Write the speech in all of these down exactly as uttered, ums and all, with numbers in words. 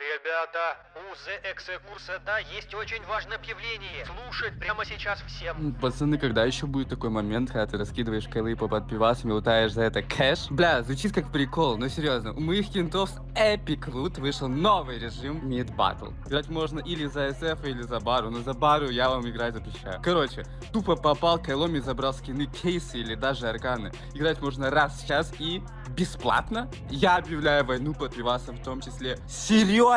Ребята, у зе эксе курса, да, есть очень важное объявление. Слушать прямо сейчас всем. Пацаны, когда еще будет такой момент, когда ты раскидываешь кайлы по подпивасам и лутаешь за это кэш? Бля, звучит как прикол, но серьезно, у моих кентов с Epic Loot вышел новый режим Mid Battle. Играть можно или за эс эф, или за бару, но за бару я вам играть запрещаю. Короче, тупо попал кайлом и забрал скины, кейсы или даже арканы. Играть можно раз в час и бесплатно. Я объявляю войну подпивасам, в том числе Сереге!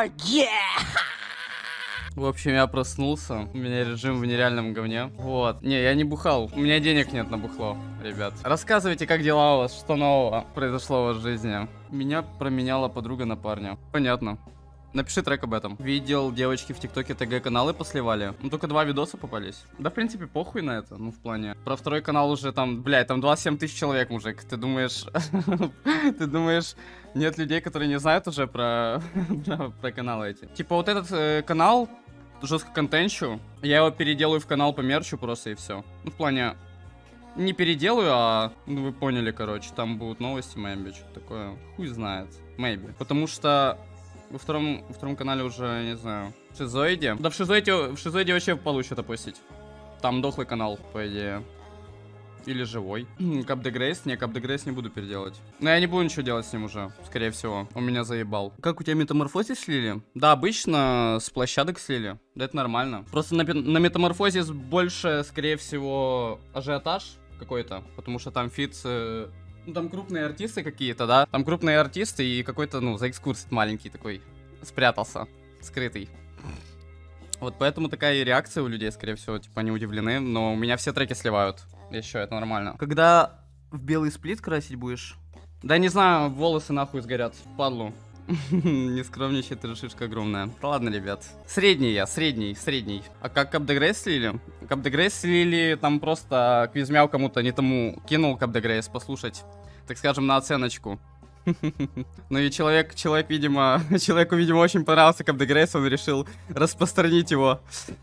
В общем, я проснулся, у меня режим в нереальном говне. Вот. Не, я не бухал, у меня денег нет на бухло, ребят. Рассказывайте, как дела у вас, что нового произошло у вас в жизни. Меня променяла подруга на парня. Понятно. Напиши трек об этом. Видел, девочки в ТикТоке ТГ-каналы посливали. Ну, только два видоса попались. Да, в принципе, похуй на это. Ну, в плане. Про второй канал уже там, блядь, там двадцать семь тысяч человек, мужик. Ты думаешь... Ты думаешь, нет людей, которые не знают уже про... про каналы эти? Типа, вот этот э, канал, жестко контенчу, я его переделаю в канал по мерчу просто и все. Ну, в плане... Не переделаю, а... Ну, вы поняли, короче. Там будут новости, мэйби, что такое. Хуй знает. Мэйби. Потому что... Во втором, во втором канале уже, не знаю, в Шизоиде. Да в Шизоиде, в Шизоиде вообще получше это постить. Там дохлый канал, по идее. Или живой. Кап де Грейс? Не, Кап де Грейс не буду переделать. Но я не буду ничего делать с ним уже, скорее всего. Он меня заебал. Как у тебя метаморфозис слили? Да, обычно с площадок слили. Да это нормально. Просто на, на метаморфозис больше, скорее всего, ажиотаж какой-то. Потому что там фит... Ну, там крупные артисты какие-то, да? Там крупные артисты и какой-то, ну, за экскурс маленький такой спрятался, скрытый. Вот поэтому такая и реакция у людей, скорее всего, типа, они удивлены. Но у меня все треки сливают. Еще, это нормально. Когда в белый сплит красить будешь? Да не знаю, волосы нахуй сгорят, падлу. Не скромничай, ты же шишка огромная. Да ладно, ребят. Средний я, средний, средний. А как Кап де Грейс слили? Кап де Грейс слили, там просто Квизмяу кому-то не тому кинул Кап де Грейс послушать. Так скажем, на оценочку. Ну и человек, человек, видимо, человеку, видимо, очень понравился Кап де Грейс, он решил распространить его.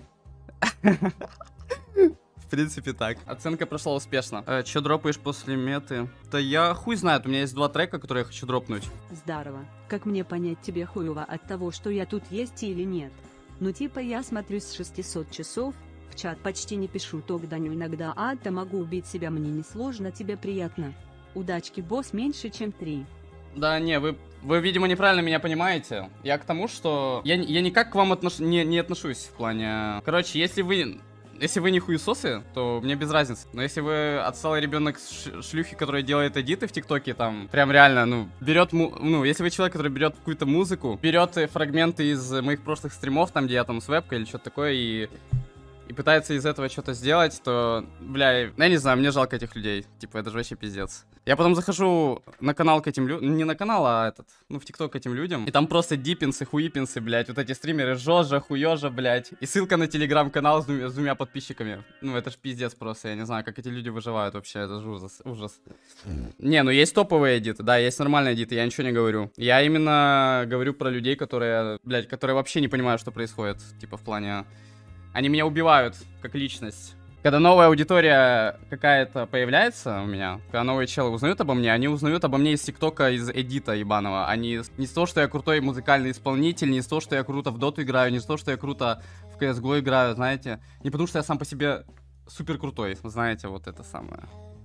В принципе, так. Оценка прошла успешно. Э, Че дропаешь после меты? Да я хуй знает, у меня есть два трека, которые я хочу дропнуть. Здорово. Как мне понять, тебе хуево от того, что я тут есть или нет? Ну типа я смотрю с шестисот часов, в чат почти не пишу, то гданю иногда, а то могу убить себя, мне не сложно, тебе приятно. Удачки, босс, меньше чем три. Да не, вы, вы, видимо, неправильно меня понимаете. Я к тому, что я, я никак к вам отнош... не, не отношусь в плане... Короче, если вы... Если вы не хуесосы, то мне без разницы. Но если вы отсталый ребенок шлюхи, который делает эдиты в ТикТоке, там, прям реально, ну, берет, ну, если вы человек, который берет какую-то музыку, берет фрагменты из моих прошлых стримов, там, где я там с вебкой или что-то такое, и... И пытается из этого что-то сделать, то, бля, я не знаю, мне жалко этих людей. Типа, это же вообще пиздец. Я потом захожу на канал к этим людям, не на канал, а этот, ну, в ТикТок к этим людям. И там просто диппинсы, хуипинсы, блядь, вот эти стримеры, жожа, хуёжа, блядь. И ссылка на телеграм-канал с двумя, с двумя подписчиками. Ну, это ж пиздец просто, я не знаю, как эти люди выживают вообще, это же ужас, ужас. Не, ну, есть топовые эдиты, да, есть нормальные эдиты, я ничего не говорю. Я именно говорю про людей, которые, блядь, которые вообще не понимают, что происходит, типа, в плане... Они меня убивают, как личность. Когда новая аудитория какая-то появляется у меня, когда новые челы узнают обо мне, они узнают обо мне из ТикТока, из эдита ебаного. Они не из того, что я крутой музыкальный исполнитель, не из того, что я круто в доту играю, не из того, что я круто в си эс го играю, знаете. Не потому, что я сам по себе супер крутой, знаете, вот это самое.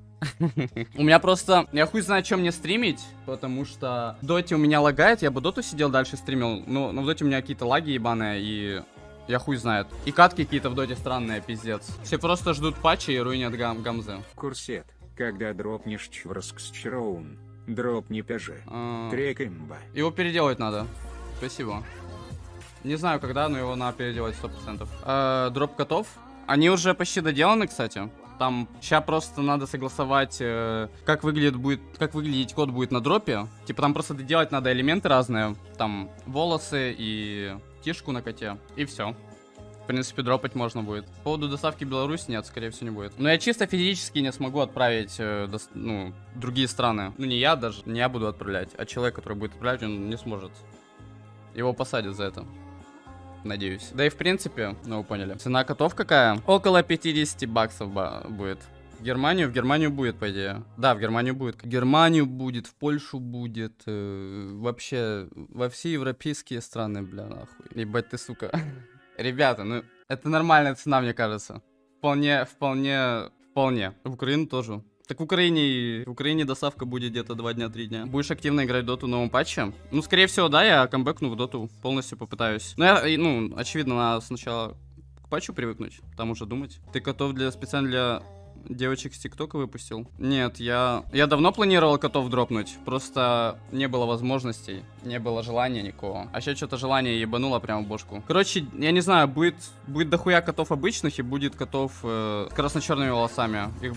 У меня просто... Я хуй знаю, чем мне стримить, потому что в доте у меня лагает, я бы доту сидел дальше стримил, но, но в доте у меня какие-то лаги ебаные, и... Я хуй знает. И катки какие-то в доте странные, пиздец. Все просто ждут патчи и руинят гам гамзы. Курсет, когда дропнешь Чварсксчроун, дропни пяжи. А... Трек имба. Его переделать надо. Спасибо. Не знаю когда, но его надо переделать сто процентов. А, дроп котов. Они уже почти доделаны, кстати. Там сейчас просто надо согласовать, э, как выглядит будет, как выглядеть код будет на дропе. Типа там просто доделать надо элементы разные. Там волосы и... тишку на коте, и все. В принципе, дропать можно будет. По поводу доставки в Беларусь нет, скорее всего, не будет. Но я чисто физически не смогу отправить, э, до, ну, другие страны. Ну, не я даже, не я буду отправлять, а человек, который будет отправлять, он не сможет. Его посадят за это. Надеюсь. Да и в принципе, ну, вы поняли. Цена котов какая? Около пятидесяти баксов будет. В Германию, в Германию будет, по идее. Да, в Германию будет. В Германию будет, в Польшу будет. Э, вообще, во все европейские страны, бля, нахуй. Ебать ты, сука. Ребята, ну, это нормальная цена, мне кажется. Вполне, вполне, вполне. В Украину тоже. Так в Украине, в Украине доставка будет где-то два дня, три дня. Будешь активно играть в доту в новом патче? Ну, скорее всего, да, я камбэкну в доту, полностью попытаюсь. Ну, я, ну, очевидно, надо сначала к патчу привыкнуть, там уже думать. Ты котов для, специально для девочек с ТикТока выпустил? Нет, я, я давно планировал котов дропнуть, просто не было возможностей, не было желания никакого. А сейчас что-то желание ебануло прямо в бошку. Короче, я не знаю, будет, будет дохуя котов обычных и будет котов э, с красно-черными волосами. Их...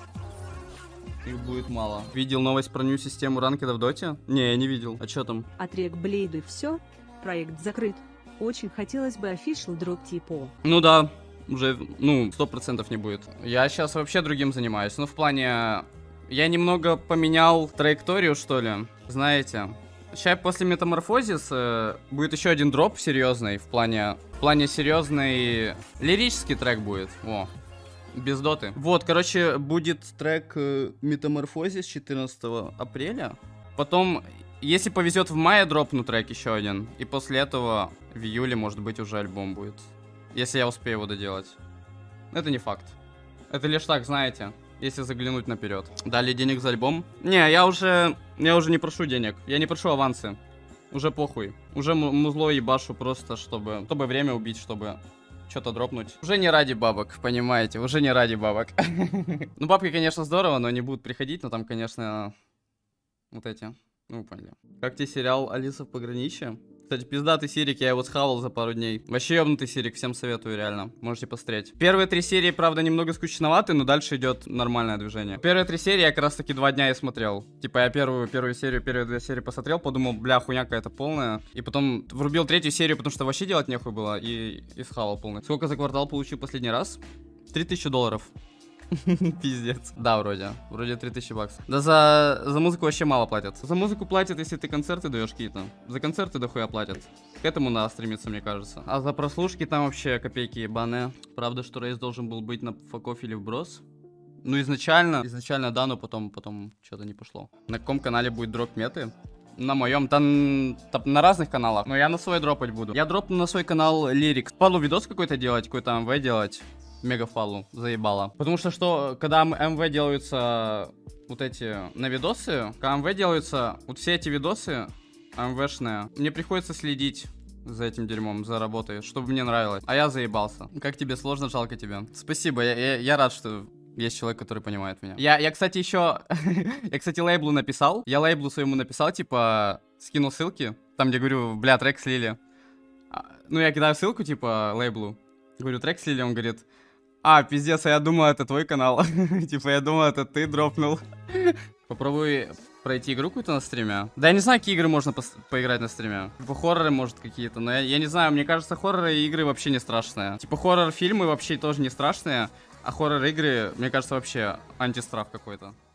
Их будет мало. Видел новость про нью систему ранкеда в доте? Не, я не видел. А чё там? От Рекблейда все, проект закрыт. Очень хотелось бы official дроп типа. Ну да, уже, ну, сто процентов не будет. Я сейчас вообще другим занимаюсь. Ну, в плане... Я немного поменял траекторию, что ли. Знаете, сейчас после Метаморфозис э, будет еще один дроп серьезный. В плане... В плане серьезный... Лирический трек будет. Во. Без доты. Вот, короче, будет трек э, Метаморфозис четырнадцатого апреля. Потом, если повезет, в мае дропну трек еще один. И после этого в июле, может быть, уже альбом будет. Если я успею его доделать. Это не факт. Это лишь так, знаете, если заглянуть наперед. Дали денег за альбом? Не, я уже... Я уже не прошу денег. Я не прошу авансы. Уже похуй. Уже музло ебашу просто, чтобы... Чтобы время убить, чтобы... Что-то дропнуть. Уже не ради бабок, понимаете, уже не ради бабок. Ну, бабки, конечно, здорово, но они будут приходить, но там, конечно, вот эти, ну, вы поняли. Как тебе сериал «Алиса в пограничье»? Кстати, пиздатый серик, я его схавал за пару дней. Вообще ёбнутый серик, всем советую, реально. Можете посмотреть. Первые три серии, правда, немного скучноваты, но дальше идет нормальное движение. Первые три серии я как раз таки два дня и смотрел. Типа я первую, первую серию, первые две серии посмотрел, подумал, бля, хуйня какая-то полная. И потом врубил третью серию, потому что вообще делать нехуй было, и, и схавал полный. Сколько за квартал получил последний раз? три тысячи долларов. Пиздец. Да, вроде. Вроде три тысячи баксов. Да за, за музыку вообще мало платят. За музыку платят, если ты концерты даешь какие-то. За концерты дохуя платят. К этому надо стремиться, мне кажется. А за прослушки там вообще копейки ебаные. Правда, что рейс должен был быть на факоф или вброс? Ну, изначально, изначально да, но потом, потом что-то не пошло. На каком канале будет дроп меты? На моем, там, там на разных каналах. Но я на свой дропать буду. Я дропну на свой канал Lyrics. Пару видос какой-то делать, какой-то МВ делать. Мегафалу заебало. Потому что, что когда МВ делаются вот эти на видосы, когда МВ делаются, вот все эти видосы МВшные, мне приходится следить за этим дерьмом, за работой, чтобы мне нравилось. А я заебался. Как тебе сложно, жалко тебя. Спасибо, я, я, я рад, что есть человек, который понимает меня. Я, я кстати, еще... я, кстати, лейблу написал. Я лейблу своему написал, типа, скинул ссылки. Там, где говорю, бля, трек слили. Ну, я кидаю ссылку, типа, лейблу. Говорю, трек слили, он говорит... А, пиздец, а я думал, это твой канал. Типа, я думал, это ты дропнул. Попробуй пройти игру какую-то на стриме. Да я не знаю, какие игры можно по поиграть на стриме. Типа, хорроры, может, какие-то. Но я, я не знаю, мне кажется, хорроры и игры вообще не страшные. Типа, хоррор-фильмы вообще тоже не страшные. А хоррор-игры, мне кажется, вообще антистрах какой-то.